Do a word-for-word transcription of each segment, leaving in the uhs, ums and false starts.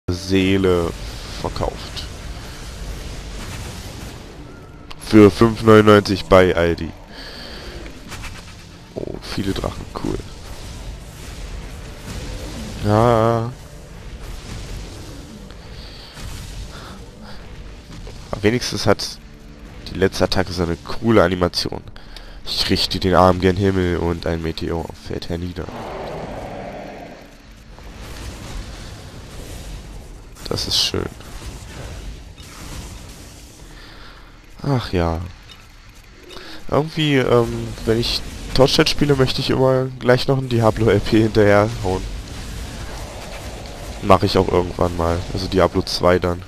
Seele verkauft. Für fünf neunundneunzig bei Aldi. Oh, viele Drachen, cool. Ja. Aber wenigstens hat die letzte Attacke so eine coole Animation. Ich richte den Arm gen Himmel und ein Meteor fällt hernieder. Das ist schön. Ach ja. Irgendwie, ähm, wenn ich Torchlight spiele, möchte ich immer gleich noch ein Diablo L P hinterherhauen. Mache ich auch irgendwann mal. Also Diablo zwei dann.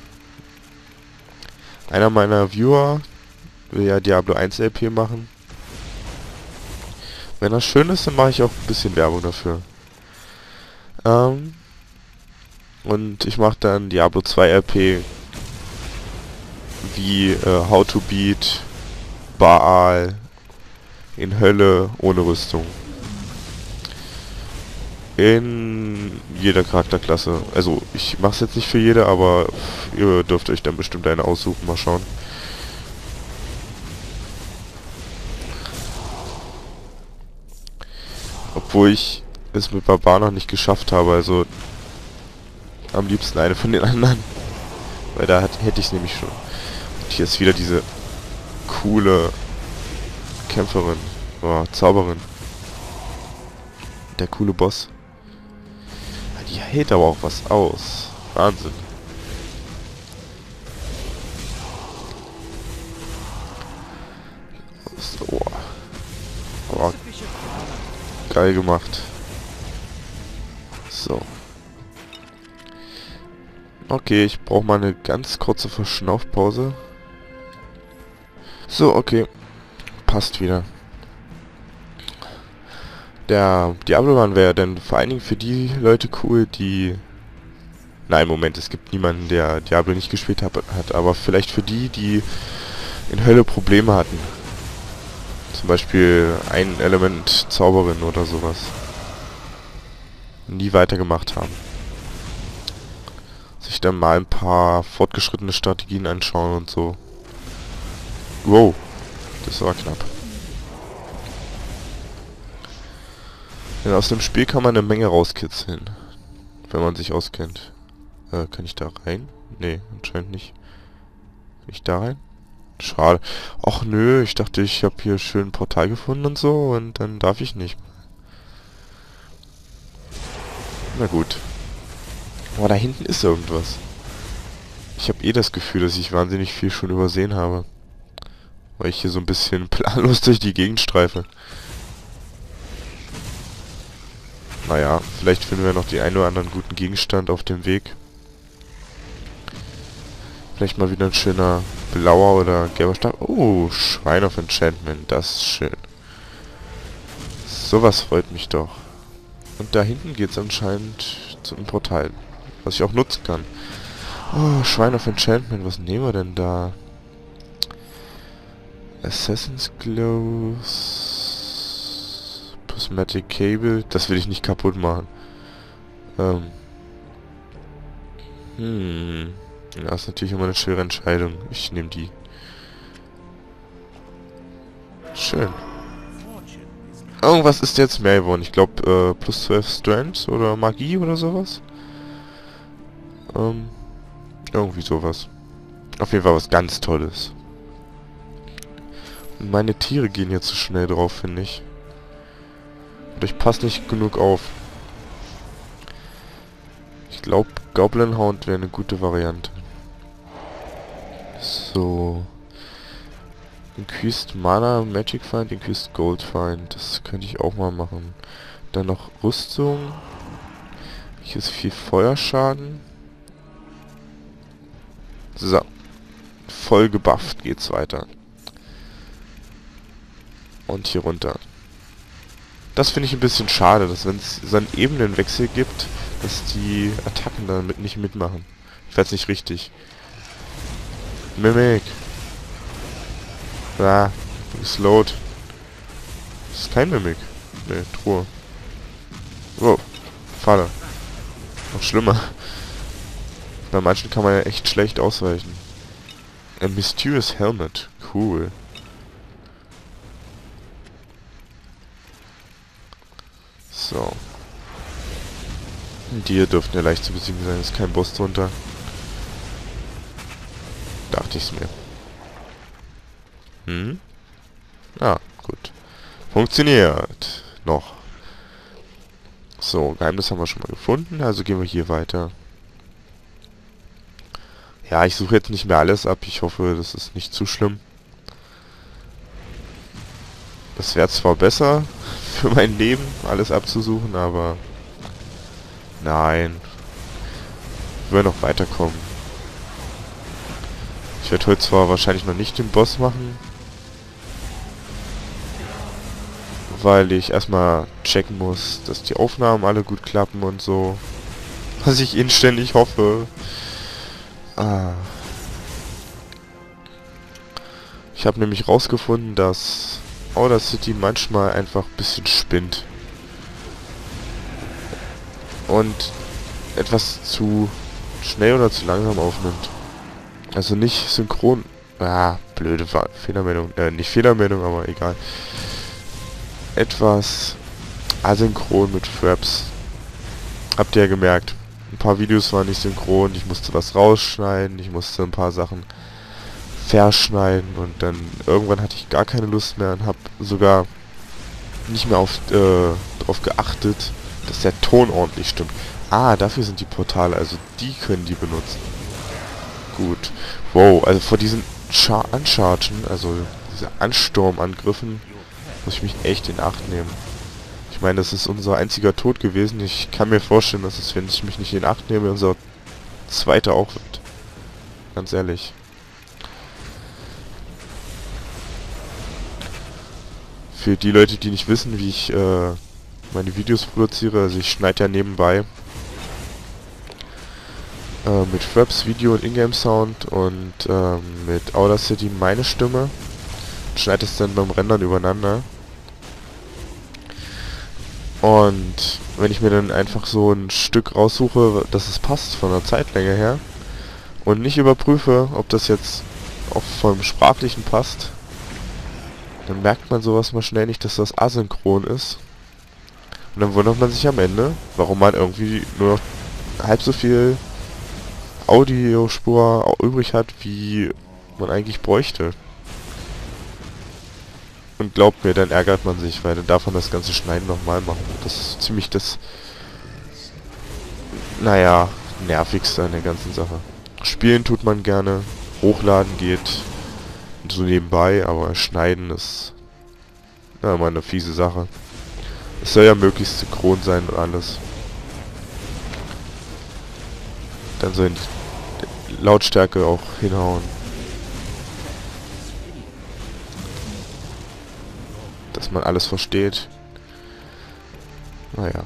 Einer meiner Viewer will ja Diablo eins L P machen. Wenn das schön ist, dann mache ich auch ein bisschen Werbung dafür. Ähm... Und ich mache dann Diablo zwei L P wie äh, How to Beat Baal in Hölle ohne Rüstung. In jeder Charakterklasse. Also ich mache es jetzt nicht für jede, aber ihr dürft euch dann bestimmt eine aussuchen. Mal schauen. Obwohl ich es mit Barbar noch nicht geschafft habe, also am liebsten eine von den anderen. Weil da hat, hätte ich es nämlich schon. Und hier ist wieder diese coole Kämpferin. Oh, Zauberin. Der coole Boss. Die hält aber auch was aus. Wahnsinn. So. Aber geil gemacht. So. Okay, ich brauche mal eine ganz kurze Verschnaufpause. So, okay. Passt wieder. Der Diablo-Run wäre dann vor allen Dingen für die Leute cool, die... Nein, Moment, es gibt niemanden, der Diablo nicht gespielt hat, hat, aber vielleicht für die, die in Hölle Probleme hatten. Zum Beispiel ein Element Zauberin oder sowas. Nie weitergemacht haben. Sich dann mal ein paar fortgeschrittene Strategien anschauen und so. Wow, das war knapp. Denn aus dem Spiel kann man eine Menge rauskitzeln. Wenn man sich auskennt. Äh, kann ich da rein? Nee, anscheinend nicht. Kann ich da rein? Schade. Ach nö, ich dachte, ich habe hier schön ein Portal gefunden und so und dann darf ich nicht. Na gut. Aber da hinten ist irgendwas. Ich habe eh das Gefühl, dass ich wahnsinnig viel schon übersehen habe. Weil ich hier so ein bisschen planlos durch die Gegend streife. Naja, vielleicht finden wir noch den einen oder anderen guten Gegenstand auf dem Weg. Vielleicht mal wieder ein schöner blauer oder gelber Stab. Oh, Shrine of Enchantment, das ist schön. Sowas freut mich doch. Und da hinten geht es anscheinend zu einem Portal, was ich auch nutzen kann. Oh, Shrine of Enchantment, was nehmen wir denn da? Assassin's Clothes... Prismatic Cable, das will ich nicht kaputt machen. Ähm... Hm... Das ist natürlich immer eine schwere Entscheidung. Ich nehme die. Schön. Irgendwas ist jetzt mehr geworden. Ich glaube, äh, plus zwölf Strands oder Magie oder sowas. Ähm, irgendwie sowas. Auf jeden Fall was ganz Tolles. Und meine Tiere gehen hier zu schnell drauf, finde ich. Und ich passe nicht genug auf. Ich glaube, Goblin Hound wäre eine gute Variante. So. Increased Mana, Magic Find, Increased Gold Find. Das könnte ich auch mal machen. Dann noch Rüstung. Hier ist viel Feuerschaden. So. Voll gebufft geht's weiter. Und hier runter. Das finde ich ein bisschen schade, dass wenn es so einen Ebenenwechsel gibt, dass die Attacken damit nicht mitmachen. Ich weiß nicht richtig. Mimic. Ah, geslowt. Das ist kein Mimic. Ne, Truhe. Oh, Falle. Noch schlimmer. Bei manchen kann man ja echt schlecht ausweichen. A Mysterious Helmet. Cool. So. Die hier dürften ja leicht zu besiegen sein. Ist kein Boss drunter. Dachte ich's mir. Hm? Ah, gut. Funktioniert. Noch. So, Geheimnis haben wir schon mal gefunden. Also gehen wir hier weiter. Ja, ich suche jetzt nicht mehr alles ab. Ich hoffe, das ist nicht zu schlimm. Das wäre zwar besser für mein Leben, alles abzusuchen, aber... Nein. Ich will noch weiterkommen. Ich werde heute zwar wahrscheinlich noch nicht den Boss machen, weil ich erstmal checken muss, dass die Aufnahmen alle gut klappen und so. Was ich inständig hoffe. Ah. Ich habe nämlich rausgefunden, dass Audacity manchmal einfach ein bisschen spinnt. Und etwas zu schnell oder zu langsam aufnimmt. Also nicht synchron... Ah, blöde Fehlermeldung. Äh, nicht Fehlermeldung, aber egal. Etwas asynchron mit Fraps. Habt ihr ja gemerkt. Ein paar Videos waren nicht synchron, ich musste was rausschneiden, ich musste ein paar Sachen verschneiden und dann irgendwann hatte ich gar keine Lust mehr und habe sogar nicht mehr auf, äh, darauf geachtet, dass der Ton ordentlich stimmt. Ah, dafür sind die Portale, also die können die benutzen. Gut. Wow, also vor diesen Char Unchargen, also diese Ansturmangriffen, muss ich mich echt in Acht nehmen. Ich meine, das ist unser einziger Tod gewesen. Ich kann mir vorstellen, dass es, wenn ich mich nicht in Acht nehme, unser zweiter auch wird. Ganz ehrlich. Für die Leute, die nicht wissen, wie ich äh, meine Videos produziere, also ich schneide ja nebenbei äh, mit Fraps Video und Ingame Sound und äh, mit Audacity meine Stimme. Schneide es dann beim Rendern übereinander. Und wenn ich mir dann einfach so ein Stück raussuche, dass es passt von der Zeitlänge her und nicht überprüfe, ob das jetzt auch vom Sprachlichen passt, dann merkt man sowas mal schnell nicht, dass das asynchron ist. Und dann wundert man sich am Ende, warum man irgendwie nur noch halb so viel Audiospur übrig hat, wie man eigentlich bräuchte. Und glaubt mir, dann ärgert man sich, weil dann darf man das ganze Schneiden nochmal machen. Das ist ziemlich das, naja, nervigste an der ganzen Sache. Spielen tut man gerne, hochladen geht so nebenbei, aber schneiden ist ja immer eine fiese Sache. Es soll ja möglichst synchron sein und alles. Dann soll die Lautstärke auch hinhauen. Dass man alles versteht. Naja.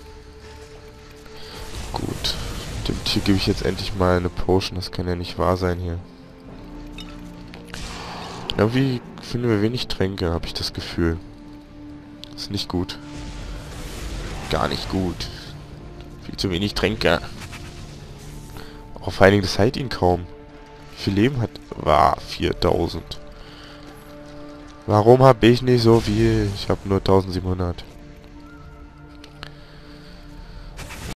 Gut. Dem Tier gebe ich jetzt endlich mal eine Potion. Das kann ja nicht wahr sein hier. Irgendwie finden wir wenig Tränke, habe ich das Gefühl. Ist nicht gut. Gar nicht gut. Viel zu wenig Tränke. Auch vor allen Dingen, das heilt ihn kaum. Wie viel Leben hat... War viertausend. Warum habe ich nicht so viel? Ich habe nur eintausendsiebenhundert.